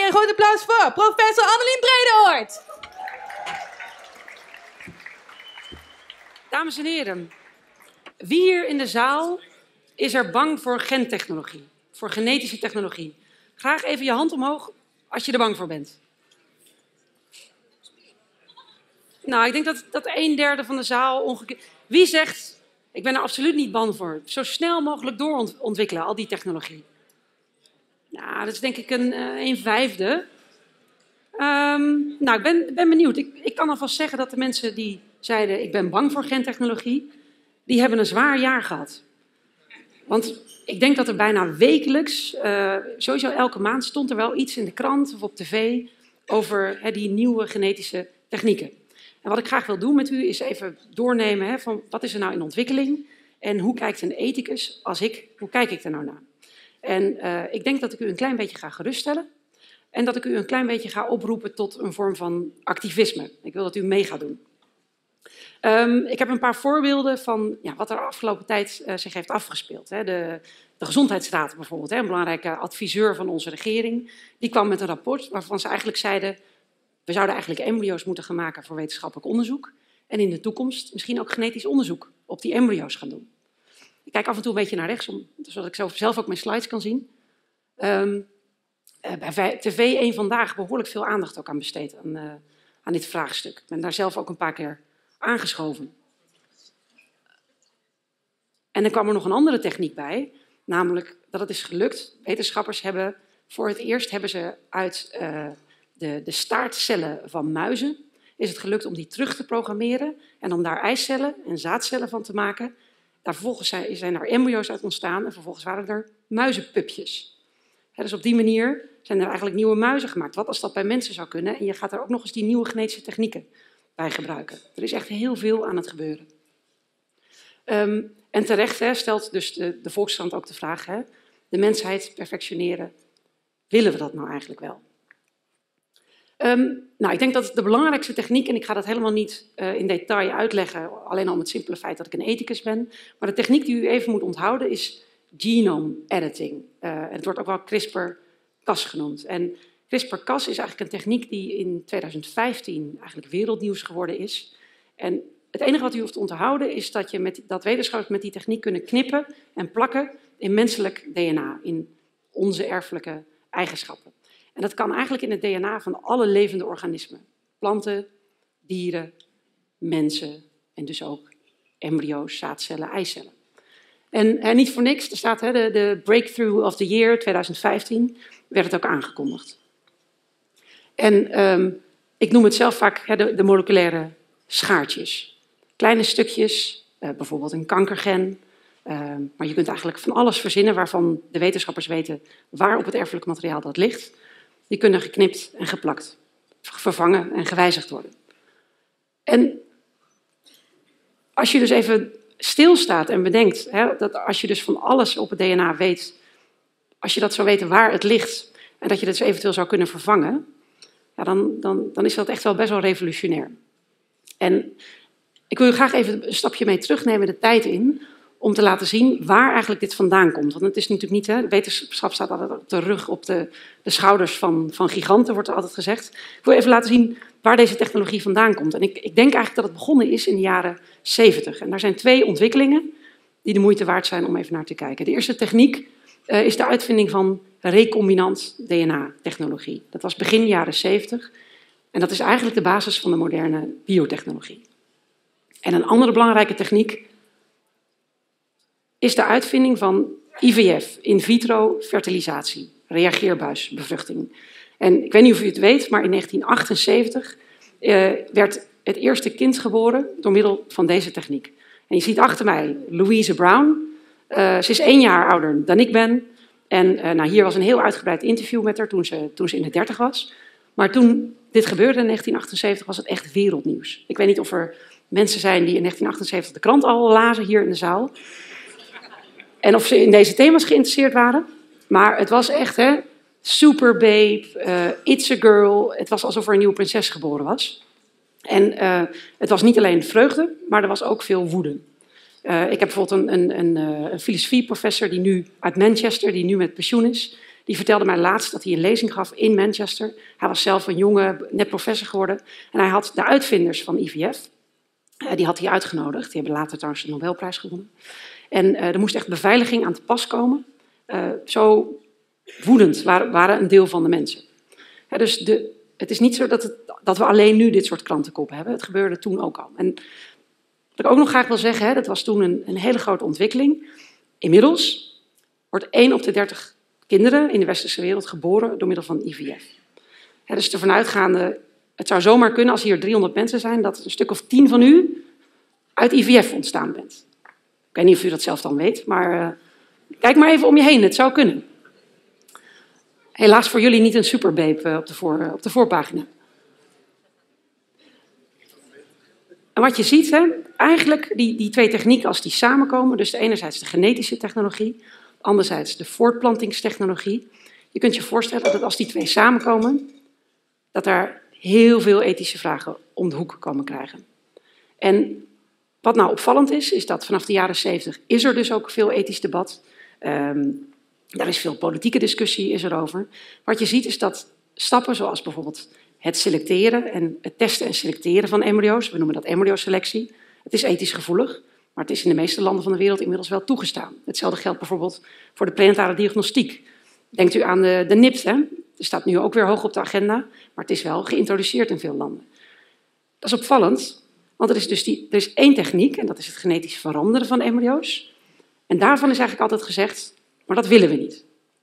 een groot applaus voor professor Annelien Bredehoort. Dames en heren, wie hier in de zaal is er bang voor gentechnologie, voor genetische technologie? Graag even je hand omhoog als je er bang voor bent. Nou, ik denk dat 1/3 van de zaal ongeveer... Wie zegt, ik ben er absoluut niet bang voor. Zo snel mogelijk doorontwikkelen, al die technologie. Nou, dat is denk ik een 1/5. Nou, ik ben benieuwd. Ik kan alvast zeggen dat de mensen die zeiden, ik ben bang voor gentechnologie, die hebben een zwaar jaar gehad. Want ik denk dat er bijna wekelijks, sowieso elke maand, stond er wel iets in de krant of op tv over die nieuwe genetische technieken. En wat ik graag wil doen met u is even doornemen van wat is er nou in ontwikkeling en hoe kijkt een ethicus hoe kijk ik er nou naar? En ik denk dat ik u een klein beetje ga geruststellen en dat ik u een klein beetje ga oproepen tot een vorm van activisme. Ik wil dat u mee gaat doen. Ik heb een paar voorbeelden van wat er de afgelopen tijd zich heeft afgespeeld. De Gezondheidsraad bijvoorbeeld, een belangrijke adviseur van onze regering, die kwam met een rapport waarvan ze eigenlijk zeiden, we zouden eigenlijk embryo's moeten gaan maken voor wetenschappelijk onderzoek en in de toekomst misschien ook genetisch onderzoek op die embryo's gaan doen. Ik kijk af en toe een beetje naar rechts, zodat ik zelf ook mijn slides kan zien. Bij TV 1 Vandaag behoorlijk veel aandacht ook aan besteed aan dit vraagstuk. Ik ben daar zelf ook een paar keer aangeschoven. En er kwam er nog een andere techniek bij, namelijk dat het is gelukt. Wetenschappers hebben voor het eerst uit de staartcellen van muizen is het gelukt om die terug te programmeren en om daar eicellen en zaadcellen van te maken. Daar vervolgens zijn er embryo's uit ontstaan en vervolgens waren er muizenpupjes. Dus op die manier zijn er eigenlijk nieuwe muizen gemaakt. Wat als dat bij mensen zou kunnen? En je gaat er ook nog eens die nieuwe genetische technieken bij gebruiken. Er is echt heel veel aan het gebeuren. En terecht stelt dus de Volkskrant ook de vraag, de mensheid perfectioneren, willen we dat nou eigenlijk wel? Nou, ik denk dat de belangrijkste techniek, en ik ga dat helemaal niet in detail uitleggen, alleen al om het simpele feit dat ik een ethicus ben, maar de techniek die u even moet onthouden is genome editing. Het wordt ook wel CRISPR-Cas genoemd. En CRISPR-Cas is eigenlijk een techniek die in 2015 eigenlijk wereldnieuws geworden is. En het enige wat u hoeft te onthouden is dat wetenschappers met die techniek kunnen knippen en plakken in menselijk DNA, in onze erfelijke eigenschappen. En dat kan eigenlijk in het DNA van alle levende organismen. Planten, dieren, mensen en dus ook embryo's, zaadcellen, eicellen. En niet voor niks, er staat de Breakthrough of the Year 2015, werd het ook aangekondigd. En ik noem het zelf vaak de moleculaire schaartjes. Kleine stukjes, bijvoorbeeld een kankergen. Maar je kunt eigenlijk van alles verzinnen waarvan de wetenschappers weten waar op het erfelijk materiaal dat ligt. Die kunnen geknipt en geplakt, vervangen en gewijzigd worden. En als je dus even stilstaat en bedenkt dat als je dus van alles op het DNA weet, als je dat zou weten waar het ligt en dat je dat dus eventueel zou kunnen vervangen, dan is dat echt wel best wel revolutionair. En ik wil u graag even een stapje mee terugnemen de tijd in, om te laten zien waar eigenlijk dit vandaan komt. Want het is natuurlijk niet, de wetenschap staat altijd op de rug, op de schouders van giganten, wordt er altijd gezegd. Ik wil even laten zien waar deze technologie vandaan komt. En ik denk eigenlijk dat het begonnen is in de jaren 70. En daar zijn 2 ontwikkelingen die de moeite waard zijn om even naar te kijken. De eerste techniek is de uitvinding van recombinant DNA-technologie. Dat was begin jaren 70. En dat is eigenlijk de basis van de moderne biotechnologie. En een andere belangrijke techniek is de uitvinding van IVF, in vitro fertilisatie, reageerbuisbevruchting. En ik weet niet of u het weet, maar in 1978 werd het eerste kind geboren door middel van deze techniek. En je ziet achter mij Louise Brown. Ze is 1 jaar ouder dan ik ben. En hier was een heel uitgebreid interview met haar toen ze in de 30 was. Maar toen dit gebeurde in 1978 was het echt wereldnieuws. Ik weet niet of er mensen zijn die in 1978 de krant al lazen hier in de zaal. En of ze in deze thema's geïnteresseerd waren. Maar het was echt, super babe, it's a girl. Het was alsof er een nieuwe prinses geboren was. En het was niet alleen vreugde, maar er was ook veel woede. Ik heb bijvoorbeeld een filosofieprofessor uit Manchester, die nu met pensioen is. Die vertelde mij laatst dat hij een lezing gaf in Manchester. Hij was zelf een jonge, net professor geworden. En hij had de uitvinders van IVF, die had hij uitgenodigd. Die hebben later trouwens de Nobelprijs gewonnen. En er moest echt beveiliging aan te pas komen. Zo woedend waren een deel van de mensen. Dus het is niet zo dat we alleen nu dit soort krantenkoppen hebben. Het gebeurde toen ook al. En wat ik ook nog graag wil zeggen, dat was toen een hele grote ontwikkeling. Inmiddels wordt 1 op de 30 kinderen in de westerse wereld geboren door middel van IVF. Dus ervan uitgaande, het zou zomaar kunnen als hier 300 mensen zijn, dat een stuk of 10 van u uit IVF ontstaan bent. Ik weet niet of u dat zelf dan weet, maar kijk maar even om je heen, het zou kunnen. Helaas voor jullie niet een superbabe op de voorpagina. En wat je ziet, eigenlijk die twee technieken als die samenkomen, dus enerzijds de genetische technologie, anderzijds de voortplantingstechnologie. Je kunt je voorstellen dat als die twee samenkomen, dat daar heel veel ethische vragen om de hoek komen krijgen. En wat nou opvallend is dat vanaf de jaren 70 is er dus ook veel ethisch debat. Daar is veel politieke discussie is erover. Wat je ziet is dat stappen zoals bijvoorbeeld het selecteren en het testen en selecteren van embryo's, we noemen dat embryoselectie, het is ethisch gevoelig, maar het is in de meeste landen van de wereld inmiddels wel toegestaan. Hetzelfde geldt bijvoorbeeld voor de prenatale diagnostiek. Denkt u aan de NIPT, hè? Dat staat nu ook weer hoog op de agenda, maar het is wel geïntroduceerd in veel landen. Dat is opvallend, want er is één techniek en dat is het genetisch veranderen van embryo's. En daarvan is eigenlijk altijd gezegd, maar dat willen we niet.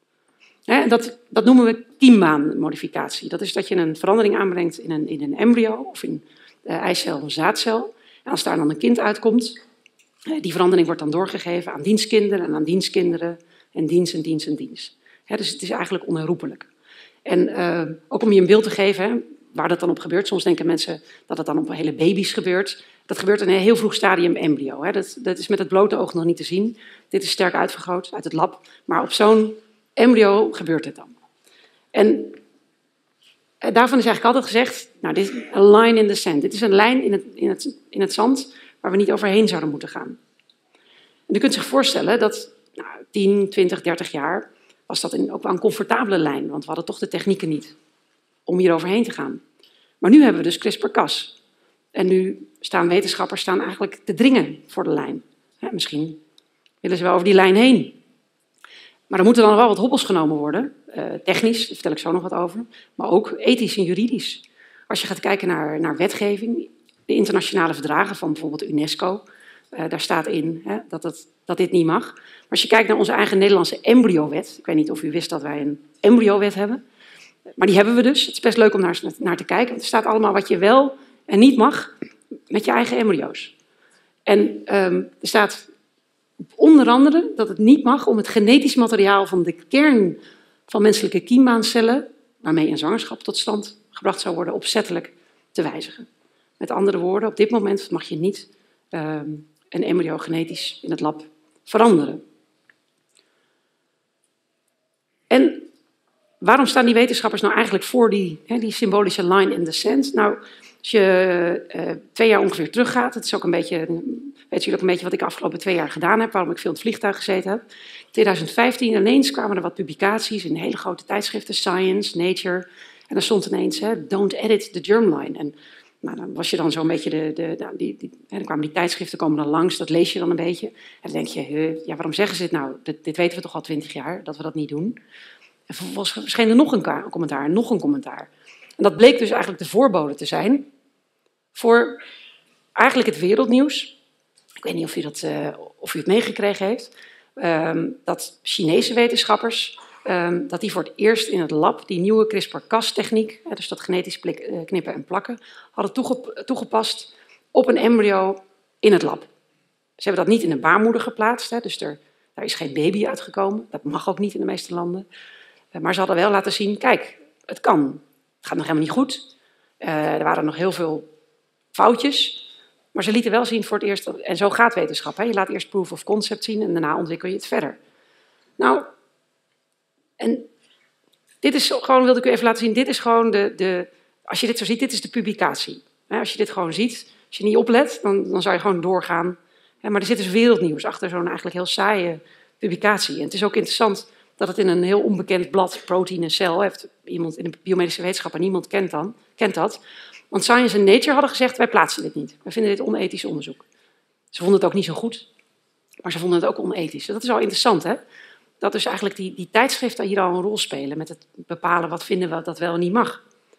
Dat noemen we kiembaanmodificatie. Dat is dat je een verandering aanbrengt in een embryo of in eicel of een zaadcel. En als daar dan een kind uitkomt, die verandering wordt dan doorgegeven aan dienstkinderen en aan dienstkinderen en diens en diens en diens. Dus het is eigenlijk onherroepelijk. En ook om je een beeld te geven waar dat dan op gebeurt. Soms denken mensen dat het dan op hele baby's gebeurt. Dat gebeurt in een heel vroeg stadium embryo. Dat is met het blote oog nog niet te zien. Dit is sterk uitvergroot uit het lab. Maar op zo'n embryo gebeurt het dan. En daarvan is eigenlijk altijd gezegd, nou, dit is een line in the sand. Dit is een lijn in het zand waar we niet overheen zouden moeten gaan. En u kunt zich voorstellen dat 10, 20, 30 jaar was dat ook wel een comfortabele lijn. Want we hadden toch de technieken niet om hier overheen te gaan. Maar nu hebben we dus CRISPR-Cas. En nu staan wetenschappers eigenlijk te dringen voor de lijn. Misschien willen ze wel over die lijn heen. Maar er moeten dan wel wat hobbels genomen worden. Technisch, daar vertel ik zo nog wat over. Maar ook ethisch en juridisch. Als je gaat kijken naar wetgeving, de internationale verdragen van bijvoorbeeld UNESCO, daar staat in dat dit niet mag. Maar als je kijkt naar onze eigen Nederlandse embryowet, ik weet niet of u wist dat wij een embryowet hebben, maar die hebben we dus. Het is best leuk om naar te kijken, want er staat allemaal wat je wel en niet mag met je eigen embryo's. En er staat onder andere dat het niet mag om het genetisch materiaal van de kern van menselijke kiembaancellen, waarmee een zwangerschap tot stand gebracht zou worden, opzettelijk te wijzigen. Met andere woorden, op dit moment mag je niet een embryo genetisch in het lab veranderen. En waarom staan die wetenschappers nou eigenlijk voor die symbolische line in the sand? Nou, als je 2 jaar ongeveer teruggaat, het is ook een beetje, weet jullie ook een beetje wat ik de afgelopen 2 jaar gedaan heb, waarom ik veel in het vliegtuig gezeten heb. In 2015 ineens kwamen er wat publicaties in hele grote tijdschriften, Science, Nature, en daar stond ineens, don't edit the germline. En nou, dan was je dan zo'n beetje, dan kwamen die tijdschriften komen dan langs, dat lees je dan een beetje. En dan denk je, waarom zeggen ze dit nou? Dit weten we toch al 20 jaar, dat we dat niet doen. En vervolgens verscheen er nog een commentaar en nog een commentaar. En dat bleek dus eigenlijk de voorbode te zijn voor eigenlijk het wereldnieuws. Ik weet niet of u het meegekregen heeft. Dat Chinese wetenschappers, dat die voor het eerst in het lab die nieuwe CRISPR-Cas-techniek, dus dat genetisch knippen en plakken, hadden toegepast op een embryo in het lab. Ze hebben dat niet in een baarmoeder geplaatst, dus daar is geen baby uitgekomen. Dat mag ook niet in de meeste landen. Maar ze hadden wel laten zien, kijk, het kan. Het gaat nog helemaal niet goed. Er waren nog heel veel foutjes. Maar ze lieten wel zien voor het eerst, en zo gaat wetenschap. Je laat eerst proof of concept zien en daarna ontwikkel je het verder. Nou, en dit is gewoon, wilde ik u even laten zien, dit is gewoon als je dit zo ziet, dit is de publicatie. Als je dit gewoon ziet, als je niet oplet, dan zou je gewoon doorgaan. Maar er zit dus wereldnieuws achter zo'n eigenlijk heel saaie publicatie. En het is ook interessant dat het in een heel onbekend blad, Protein en Cell, heeft iemand in de biomedische wetenschap en niemand kent dat. Want Science en Nature hadden gezegd, wij plaatsen dit niet. Wij vinden dit onethisch onderzoek. Ze vonden het ook niet zo goed, maar ze vonden het ook onethisch. Dat is wel interessant, hè? Dat dus eigenlijk die tijdschriften hier al een rol spelen met het bepalen wat vinden we dat wel en niet mag.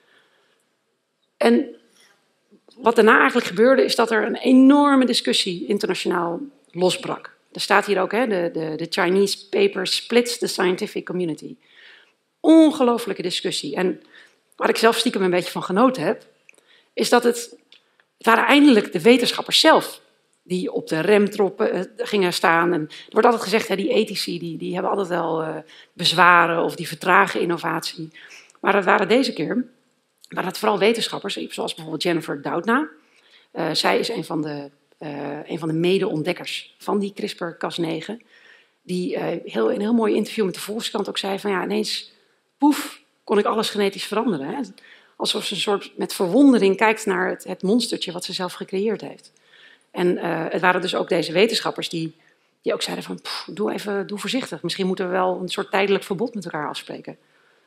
En wat daarna eigenlijk gebeurde, is dat er een enorme discussie internationaal losbrak. Er staat hier ook, hè, de Chinese paper splits the scientific community. Ongelooflijke discussie. En waar ik zelf stiekem een beetje van genoten heb, is dat het waren eindelijk de wetenschappers zelf die op de remtroppen gingen staan. En er wordt altijd gezegd, hè, die ethici die hebben altijd wel bezwaren of die vertragen innovatie. Maar het waren deze keer het vooral wetenschappers, zoals bijvoorbeeld Jennifer Doudna. Zij is een van de mede-ontdekkers van die CRISPR-Cas9. Die in een heel mooi interview met de Volkskrant ook zei van ja, ineens, poef, kon ik alles genetisch veranderen. Hè? Alsof ze een soort met verwondering kijkt naar het monstertje wat ze zelf gecreëerd heeft. En het waren dus ook deze wetenschappers die ook zeiden van, doe voorzichtig. Misschien moeten we wel een soort tijdelijk verbod met elkaar afspreken.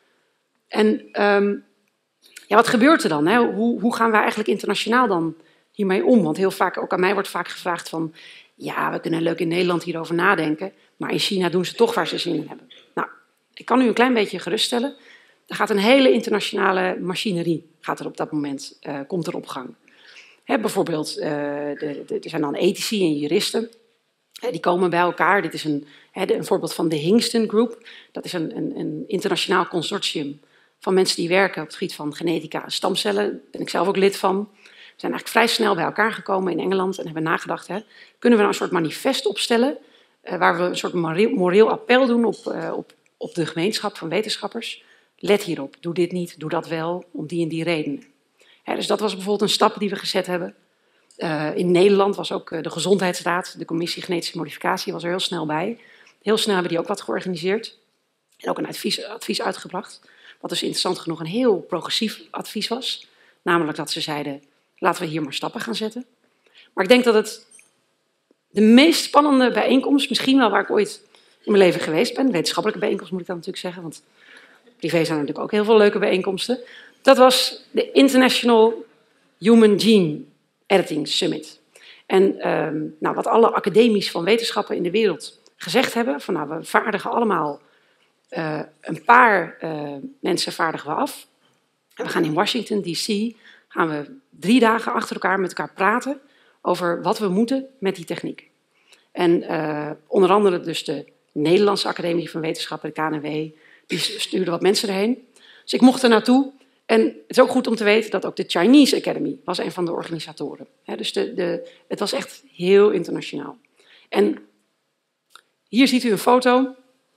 En ja, wat gebeurt er dan? Hè? Hoe gaan we eigenlijk internationaal dan hiermee om? Want heel vaak, ook aan mij wordt vaak gevraagd van, ja, we kunnen leuk in Nederland hierover nadenken, maar in China doen ze toch waar ze zin in hebben. Nou, ik kan u een klein beetje geruststellen. Er gaat een hele internationale machinerie gaat er op dat moment, komt er op gang. Bijvoorbeeld, er zijn dan ethici en juristen. Die komen bij elkaar. Dit is een voorbeeld van de Hingston Group. Dat is een internationaal consortium van mensen die werken op het gebied van genetica en stamcellen. Daar ben ik zelf ook lid van. We zijn eigenlijk vrij snel bij elkaar gekomen in Engeland en hebben nagedacht, kunnen we nou een soort manifest opstellen waar we een soort moreel appel doen op de gemeenschap van wetenschappers. Let hierop, doe dit niet, doe dat wel, om die en die redenen. Dus dat was bijvoorbeeld een stap die we gezet hebben. In Nederland was ook de Gezondheidsraad, de Commissie Genetische Modificatie, was er heel snel bij. Heel snel hebben die ook wat georganiseerd en ook een advies uitgebracht. Wat dus interessant genoeg een heel progressief advies was. Namelijk dat ze zeiden, laten we hier maar stappen gaan zetten. Maar ik denk dat het de meest spannende bijeenkomst, misschien wel waar ik ooit in mijn leven geweest ben, wetenschappelijke bijeenkomst moet ik dan natuurlijk zeggen, want privé zijn er natuurlijk ook heel veel leuke bijeenkomsten. Dat was de International Human Gene Editing Summit. En wat alle academies van wetenschappen in de wereld gezegd hebben, van we vaardigen allemaal een paar mensen vaardigen we af. En we gaan in Washington D.C. gaan we 3 dagen achter elkaar met elkaar praten over wat we moeten met die techniek. En onder andere dus de Nederlandse Academie van Wetenschappen, de KNW, die stuurde wat mensen erheen. Dus ik mocht er naartoe. En het is ook goed om te weten dat ook de Chinese Academy was een van de organisatoren. Dus het was echt heel internationaal. En hier ziet u een foto.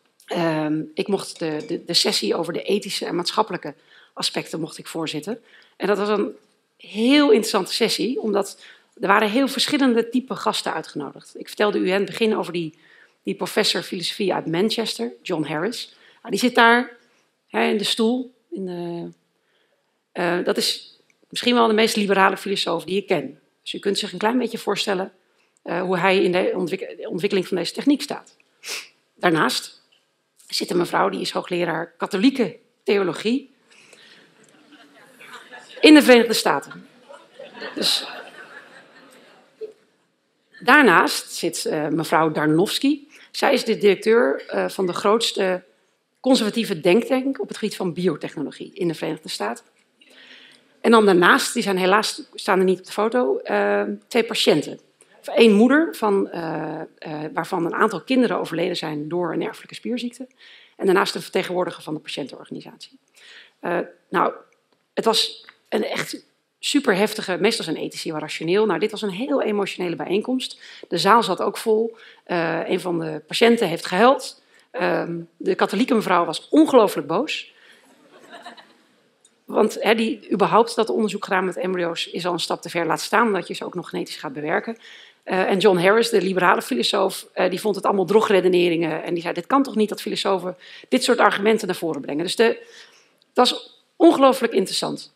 Ik mocht de sessie over de ethische en maatschappelijke aspecten mocht ik voorzitten. En dat was een heel interessante sessie, omdat er waren heel verschillende type gasten uitgenodigd. Ik vertelde u in het begin over die professor filosofie uit Manchester, John Harris. Die zit daar in de stoel. Dat is misschien wel de meest liberale filosoof die ik ken. Dus u kunt zich een klein beetje voorstellen hoe hij in de ontwikkeling van deze techniek staat. Daarnaast zit een mevrouw, die is hoogleraar katholieke theologie in de Verenigde Staten. Dus daarnaast zit mevrouw Darnowski. Zij is de directeur van de grootste conservatieve denktank op het gebied van biotechnologie in de Verenigde Staten. En dan daarnaast, die zijn helaas, staan er niet op de foto, 2 patiënten. 1 moeder, waarvan een aantal kinderen overleden zijn door een erfelijke spierziekte. En daarnaast een vertegenwoordiger van de patiëntenorganisatie. Het was een echt super heftige, meestal zijn ethici wel rationeel. Nou, dit was een heel emotionele bijeenkomst. De zaal zat ook vol. Een van de patiënten heeft gehuild. De katholieke mevrouw was ongelooflijk boos. Want überhaupt dat onderzoek gedaan met embryo's is al een stap te ver. Laat staan dat je ze ook nog genetisch gaat bewerken. En John Harris, de liberale filosoof, die vond het allemaal drogredeneringen. En die zei, dit kan toch niet dat filosofen dit soort argumenten naar voren brengen. Dus dat is ongelooflijk interessant.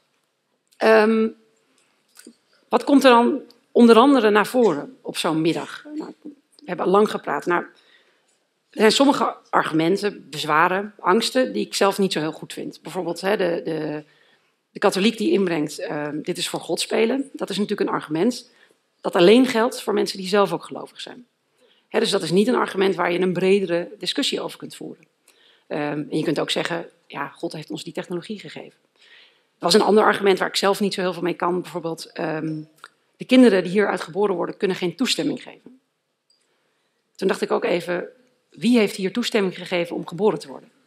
Wat komt er dan onder andere naar voren op zo'n middag? Nou, we hebben al lang gepraat. Nou, Er zijn sommige argumenten, bezwaren, angsten die ik zelf niet zo heel goed vind. Bijvoorbeeld de katholiek die inbrengt, dit is voor God spelen. Dat is natuurlijk een argument dat alleen geldt voor mensen die zelf ook gelovig zijn. Dus dat is niet een argument waar je een bredere discussie over kunt voeren. En je kunt ook zeggen, ja, God heeft ons die technologie gegeven. Dat is een ander argument waar ik zelf niet zo heel veel mee kan. Bijvoorbeeld, de kinderen die hieruit geboren worden, kunnen geen toestemming geven. Toen dacht ik ook even, wie heeft hier toestemming gegeven om geboren te worden?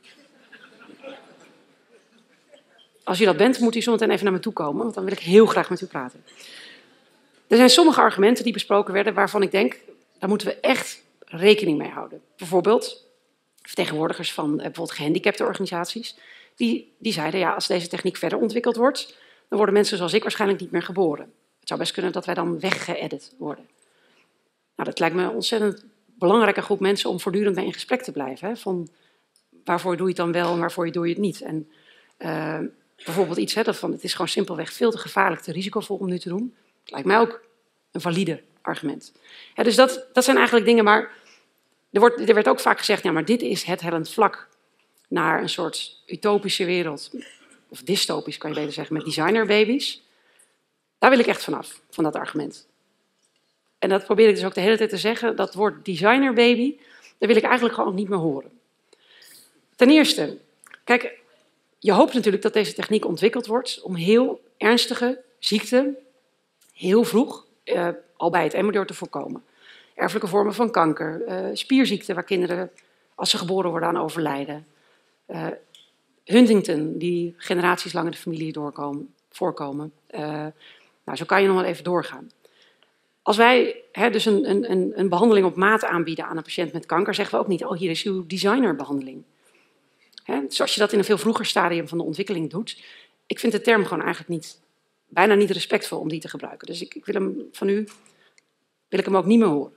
Als u dat bent, moet u zometeen even naar me toe komen, want dan wil ik heel graag met u praten. Er zijn sommige argumenten die besproken werden waarvan ik denk, daar moeten we echt rekening mee houden. Bijvoorbeeld vertegenwoordigers van bijvoorbeeld gehandicapte organisaties. Die zeiden, ja, als deze techniek verder ontwikkeld wordt, dan worden mensen zoals ik waarschijnlijk niet meer geboren. Het zou best kunnen dat wij dan weggeëdit worden. Nou, dat lijkt me een ontzettend belangrijke groep mensen om voortdurend mee in gesprek te blijven. Hè? Van waarvoor doe je het dan wel en waarvoor doe je het niet. En bijvoorbeeld iets, van het is gewoon simpelweg veel te gevaarlijk, te risicovol om nu te doen. Dat lijkt mij ook een valide argument. Dus dat zijn eigenlijk dingen, maar er werd ook vaak gezegd, ja, maar dit is het hellend vlak naar een soort utopische wereld, of dystopisch kan je beter zeggen, met designerbabies. Daar wil ik echt vanaf, van dat argument. En dat probeer ik dus ook de hele tijd te zeggen, dat woord designerbaby, daar wil ik eigenlijk gewoon niet meer horen. Ten eerste, kijk, je hoopt natuurlijk dat deze techniek ontwikkeld wordt om heel ernstige ziekten heel vroeg, al bij het embryo te voorkomen. Erfelijke vormen van kanker, spierziekten waar kinderen, als ze geboren worden, aan overlijden. Huntington, die generaties lang in de familie voorkomen. Nou, zo kan je nog wel even doorgaan. Als wij dus een behandeling op maat aanbieden aan een patiënt met kanker, zeggen we ook niet, oh, hier is uw designerbehandeling. Zoals je dat in een veel vroeger stadium van de ontwikkeling doet. Ik vind de term gewoon eigenlijk bijna niet respectvol om die te gebruiken. Dus ik wil hem van u, wil ik hem ook niet meer horen.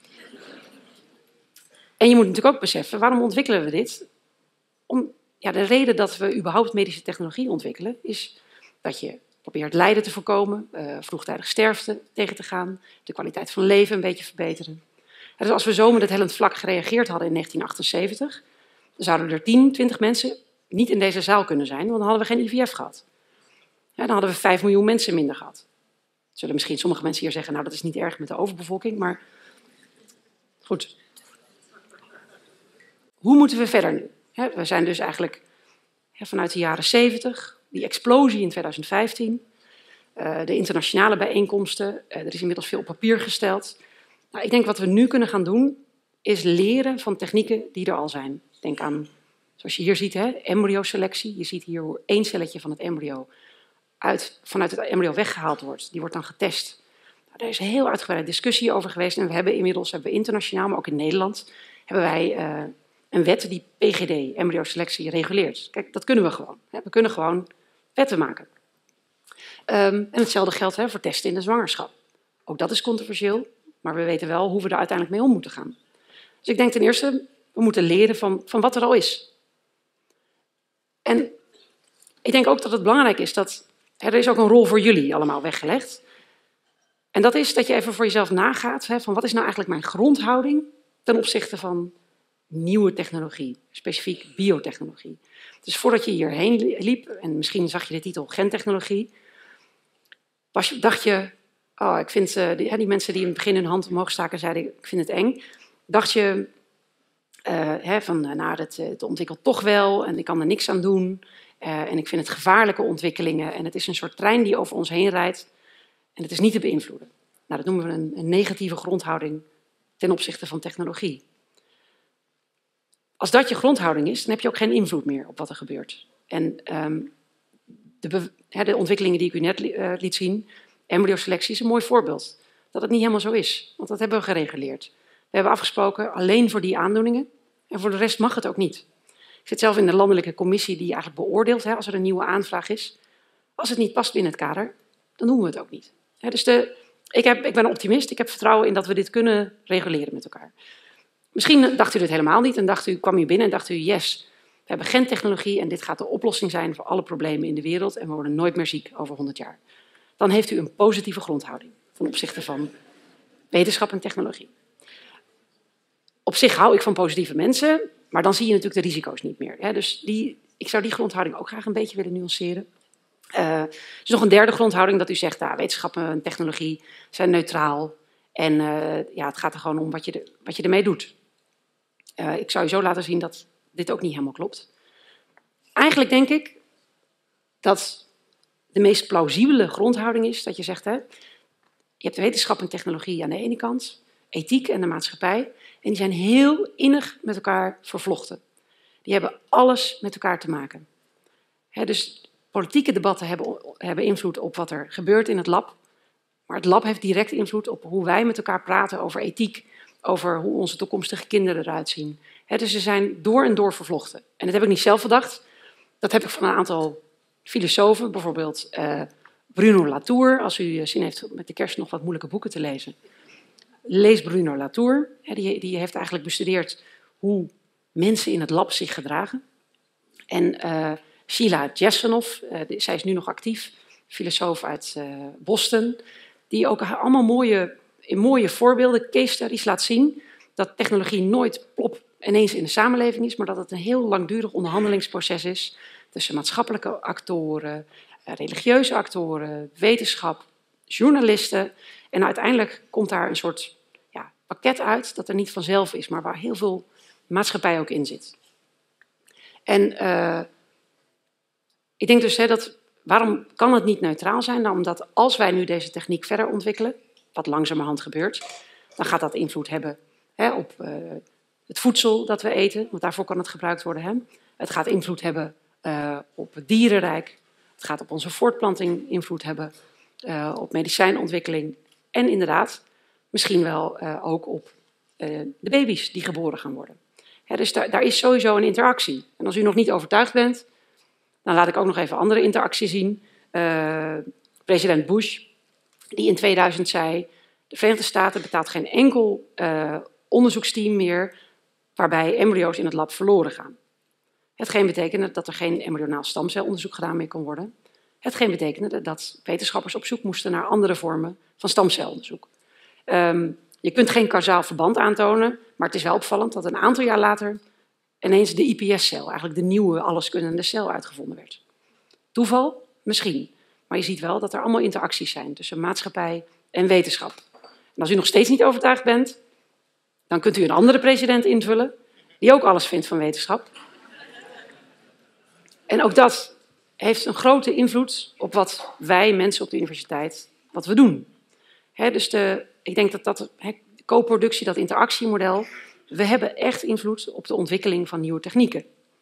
En je moet natuurlijk ook beseffen, waarom ontwikkelen we dit? De reden dat we überhaupt medische technologie ontwikkelen, is dat je probeert lijden te voorkomen, vroegtijdig sterfte tegen te gaan, de kwaliteit van leven een beetje verbeteren. Dus als we zo met het hellend vlak gereageerd hadden in 1978, dan zouden er 10, 20 mensen niet in deze zaal kunnen zijn, want dan hadden we geen IVF gehad. Dan hadden we 5 miljoen mensen minder gehad. Zullen misschien sommige mensen hier zeggen, nou dat is niet erg met de overbevolking, maar goed. Hoe moeten we verder nu? We zijn dus eigenlijk vanuit de jaren 70, die explosie in 2015, de internationale bijeenkomsten, er is inmiddels veel op papier gesteld. Nou, ik denk wat we nu kunnen gaan doen, is leren van technieken die er al zijn. Denk aan, zoals je hier ziet, embryoselectie. Je ziet hier hoe 1 celletje van het embryo vanuit het embryo weggehaald wordt. Die wordt dan getest. Nou, daar is een heel uitgebreide discussie over geweest. En we hebben inmiddels internationaal, maar ook in Nederland, hebben wij een wet die PGD, embryoselectie, reguleert. Kijk, dat kunnen we gewoon. We kunnen gewoon wetten maken. En hetzelfde geldt voor testen in de zwangerschap. Ook dat is controversieel, maar we weten wel hoe we er uiteindelijk mee om moeten gaan. Dus ik denk ten eerste, we moeten leren van wat er al is. En ik denk ook dat het belangrijk is dat er is ook een rol voor jullie allemaal weggelegd. En dat is dat je even voor jezelf nagaat van wat is nou eigenlijk mijn grondhouding ten opzichte van nieuwe technologie, specifiek biotechnologie. Dus voordat je hierheen liep, en misschien zag je de titel gentechnologie, dacht je, oh, ik vind die mensen die in het begin hun hand omhoog staken zeiden, ik vind het eng. Dacht je het ontwikkelt toch wel en ik kan er niks aan doen. En ik vind het gevaarlijke ontwikkelingen en het is een soort trein die over ons heen rijdt en het is niet te beïnvloeden. Nou, dat noemen we een negatieve grondhouding ten opzichte van technologie. Als dat je grondhouding is, dan heb je ook geen invloed meer op wat er gebeurt. En de ontwikkelingen die ik u net liet zien, embryoselectie is een mooi voorbeeld. Dat het niet helemaal zo is, want dat hebben we gereguleerd. We hebben afgesproken alleen voor die aandoeningen en voor de rest mag het ook niet. Ik zit zelf in de landelijke commissie die eigenlijk beoordeelt als er een nieuwe aanvraag is. Als het niet past binnen het kader, dan doen we het ook niet. Dus ik ben een optimist, ik heb vertrouwen in dat we dit kunnen reguleren met elkaar. Misschien dacht u dit helemaal niet en kwam u binnen en dacht u, yes, we hebben gentechnologie en dit gaat de oplossing zijn voor alle problemen in de wereld en we worden nooit meer ziek over 100 jaar. Dan heeft u een positieve grondhouding ten opzichte van wetenschap en technologie. op zich hou ik van positieve mensen, maar dan zie je natuurlijk de risico's niet meer. Hè? Dus ik zou die grondhouding ook graag een beetje willen nuanceren. Er is nog een derde grondhouding dat u zegt, wetenschap en technologie zijn neutraal. En het gaat er gewoon om wat je ermee doet. Ik zou je zo laten zien dat dit ook niet helemaal klopt. Eigenlijk denk ik dat de meest plausibele grondhouding is dat je zegt, je hebt de wetenschap en technologie aan de ene kant, ethiek en de maatschappij, en die zijn heel innig met elkaar vervlochten. Die hebben alles met elkaar te maken. Dus politieke debatten hebben invloed op wat er gebeurt in het lab, maar het lab heeft direct invloed op hoe wij met elkaar praten over ethiek, over hoe onze toekomstige kinderen eruit zien. Dus ze zijn door en door vervlochten. En dat heb ik niet zelf bedacht. Dat heb ik van een aantal filosofen, bijvoorbeeld Bruno Latour. Als u zin heeft met de kerst nog wat moeilijke boeken te lezen. Lees Bruno Latour. Die heeft eigenlijk bestudeerd hoe mensen in het lab zich gedragen. En Sheila Jasanoff, zij is nu nog actief, filosoof uit Boston. Die ook allemaal mooie voorbeelden, case studies laat zien dat technologie nooit plop ineens in de samenleving is, maar dat het een heel langdurig onderhandelingsproces is tussen maatschappelijke actoren, religieuze actoren, wetenschap, journalisten. En uiteindelijk komt daar een soort pakket uit dat er niet vanzelf is, maar waar heel veel maatschappij ook in zit. En ik denk dus dat, waarom kan het niet neutraal zijn? Nou, omdat als wij nu deze techniek verder ontwikkelen, wat langzamerhand gebeurt, dan gaat dat invloed hebben op het voedsel dat we eten, want daarvoor kan het gebruikt worden. Het gaat invloed hebben op het dierenrijk, het gaat op onze voortplanting invloed hebben, op medicijnontwikkeling en inderdaad misschien wel ook op de baby's die geboren gaan worden. Dus daar is sowieso een interactie. En als u nog niet overtuigd bent, dan laat ik ook nog even andere interactie zien. President Bush, die in 2000 zei, de Verenigde Staten betaalt geen enkel onderzoeksteam meer waarbij embryo's in het lab verloren gaan. Hetgeen betekende dat er geen embryonaal stamcelonderzoek gedaan meer kon worden. Hetgeen betekende dat wetenschappers op zoek moesten naar andere vormen van stamcelonderzoek. Je kunt geen kausaal verband aantonen, maar het is wel opvallend dat een aantal jaar later ineens de iPS-cel, eigenlijk de nieuwe alleskunnende cel, uitgevonden werd. Toeval? Misschien. Maar je ziet wel dat er allemaal interacties zijn tussen maatschappij en wetenschap. En als u nog steeds niet overtuigd bent, dan kunt u een andere president invullen, die ook alles vindt van wetenschap. En ook dat heeft een grote invloed op wat wij mensen op de universiteit, wat we doen. Dus ik denk dat de co-productie, dat interactiemodel, we hebben echt invloed op de ontwikkeling van nieuwe technieken.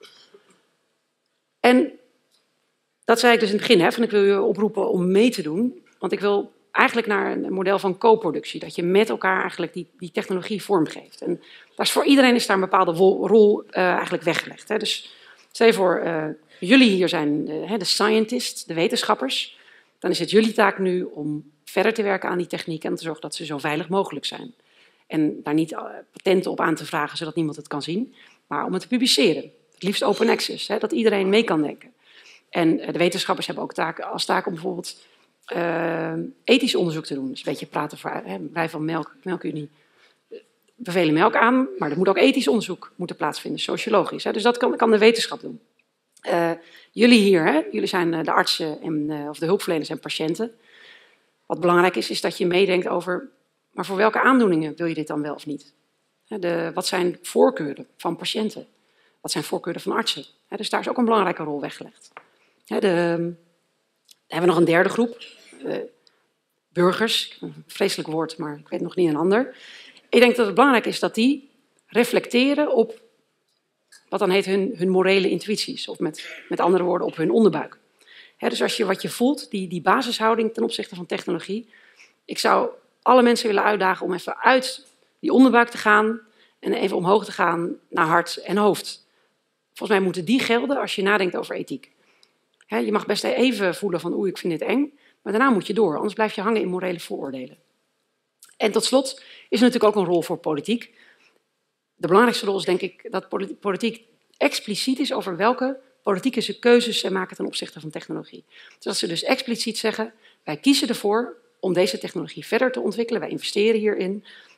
En dat zei ik dus in het begin, van ik wil u oproepen om mee te doen, want ik wil eigenlijk naar een model van co-productie, dat je met elkaar eigenlijk die technologie vormgeeft. En daar is voor iedereen is daar een bepaalde rol eigenlijk weggelegd. Dus stel je voor, jullie hier zijn de scientists, de wetenschappers, dan is het jullie taak nu om verder te werken aan die techniek en te zorgen dat ze zo veilig mogelijk zijn. En daar niet patenten op aan te vragen, zodat niemand het kan zien, maar om het te publiceren. Het liefst open access, dat iedereen mee kan denken. En de wetenschappers hebben ook als taak om bijvoorbeeld ethisch onderzoek te doen. Dus een beetje praten voor wij van Melkunie bevelen melk aan, maar er moet ook ethisch onderzoek moeten plaatsvinden, sociologisch. Dus dat kan de wetenschap doen. Jullie hier, jullie zijn de artsen of de hulpverleners en patiënten. Wat belangrijk is dat je meedenkt over, maar voor welke aandoeningen wil je dit dan wel of niet? Wat zijn voorkeuren van patiënten? Wat zijn voorkeuren van artsen? Dus daar is ook een belangrijke rol weggelegd. Dan hebben we nog een derde groep. Burgers, een vreselijk woord, maar ik weet nog niet een ander. Ik denk dat het belangrijk is dat die reflecteren op wat dan heet hun morele intuïties. Of met andere woorden op hun onderbuik. Dus wat je voelt, die basishouding ten opzichte van technologie. Ik zou alle mensen willen uitdagen om even uit die onderbuik te gaan en even omhoog te gaan naar hart en hoofd. Volgens mij moeten die gelden als je nadenkt over ethiek. Je mag best even voelen van ik vind dit eng, maar daarna moet je door, anders blijf je hangen in morele vooroordelen. En tot slot is er natuurlijk ook een rol voor politiek. De belangrijkste rol is denk ik dat politiek expliciet is over welke politieke keuzes zij maken ten opzichte van technologie. Dus dat ze dus expliciet zeggen, wij kiezen ervoor om deze technologie verder te ontwikkelen, wij investeren hierin.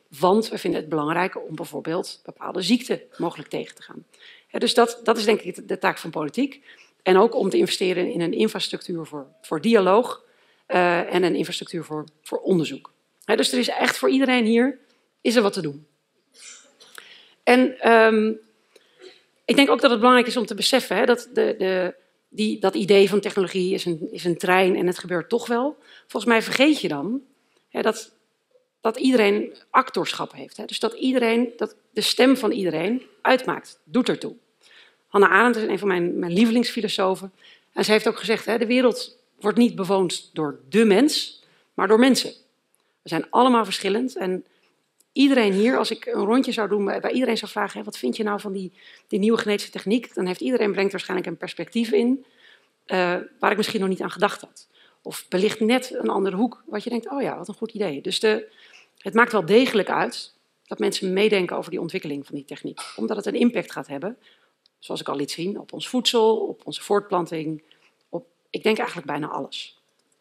Want we vinden het belangrijk om bijvoorbeeld bepaalde ziekten mogelijk tegen te gaan. Dus dat is denk ik de taak van politiek. En ook om te investeren in een infrastructuur voor dialoog en een infrastructuur voor onderzoek. Dus er is echt voor iedereen hier is er wat te doen. En ik denk ook dat het belangrijk is om te beseffen dat dat idee van technologie is een trein en het gebeurt toch wel. Volgens mij vergeet je dan dat iedereen actorschap heeft. Dus dat de stem van iedereen uitmaakt, doet ertoe. Hannah Arendt is een van mijn lievelingsfilosofen. En ze heeft ook gezegd, de wereld wordt niet bewoond door de mens, maar door mensen. We zijn allemaal verschillend. En iedereen hier, als ik een rondje zou doen, bij iedereen zou vragen, wat vind je nou van die nieuwe genetische techniek? Dan heeft iedereen brengt waarschijnlijk een perspectief in waar ik misschien nog niet aan gedacht had. Of belicht net een andere hoek, wat je denkt, oh ja, wat een goed idee. Dus het maakt wel degelijk uit dat mensen meedenken over die ontwikkeling van die techniek. Omdat het een impact gaat hebben, zoals ik al liet zien, op ons voedsel, op onze voortplanting, ik denk eigenlijk bijna alles.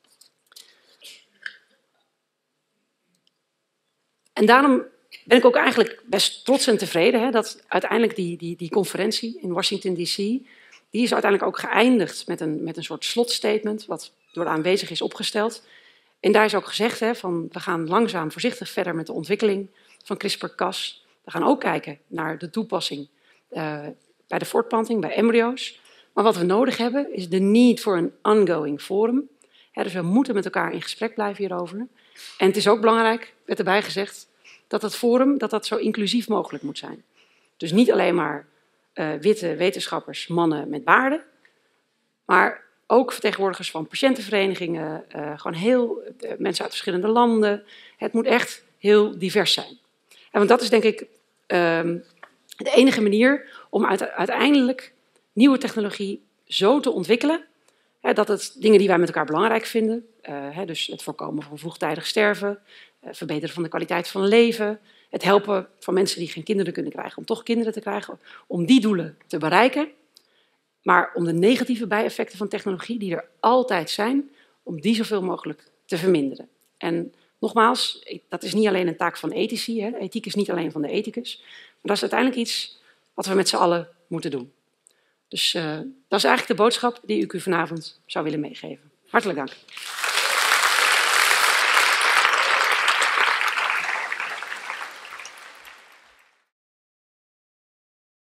En daarom ben ik ook eigenlijk best trots en tevreden dat uiteindelijk die conferentie in Washington D.C., die is uiteindelijk ook geëindigd met een soort slotstatement, wat door de aanwezigen is opgesteld. En daar is ook gezegd van we gaan langzaam voorzichtig verder met de ontwikkeling van CRISPR-Cas. We gaan ook kijken naar de toepassing bij de voortplanting, bij embryo's. Maar wat we nodig hebben is de need voor een ongoing forum. Dus we moeten met elkaar in gesprek blijven hierover. En het is ook belangrijk, werd erbij gezegd, dat het forum dat zo inclusief mogelijk moet zijn. Dus niet alleen maar witte wetenschappers, mannen met baarden, maar ook vertegenwoordigers van patiëntenverenigingen, gewoon mensen uit verschillende landen. Het moet echt heel divers zijn. En want dat is denk ik de enige manier om uiteindelijk nieuwe technologie zo te ontwikkelen dat het dingen die wij met elkaar belangrijk vinden, dus het voorkomen van vroegtijdig sterven, verbeteren van de kwaliteit van leven, het helpen van mensen die geen kinderen kunnen krijgen om toch kinderen te krijgen, om die doelen te bereiken, maar om de negatieve bijeffecten van technologie die er altijd zijn, om die zoveel mogelijk te verminderen. En nogmaals, dat is niet alleen een taak van ethici, ethiek is niet alleen van de ethicus, maar dat is uiteindelijk iets wat we met z'n allen moeten doen. Dus dat is eigenlijk de boodschap die ik u vanavond zou willen meegeven. Hartelijk dank.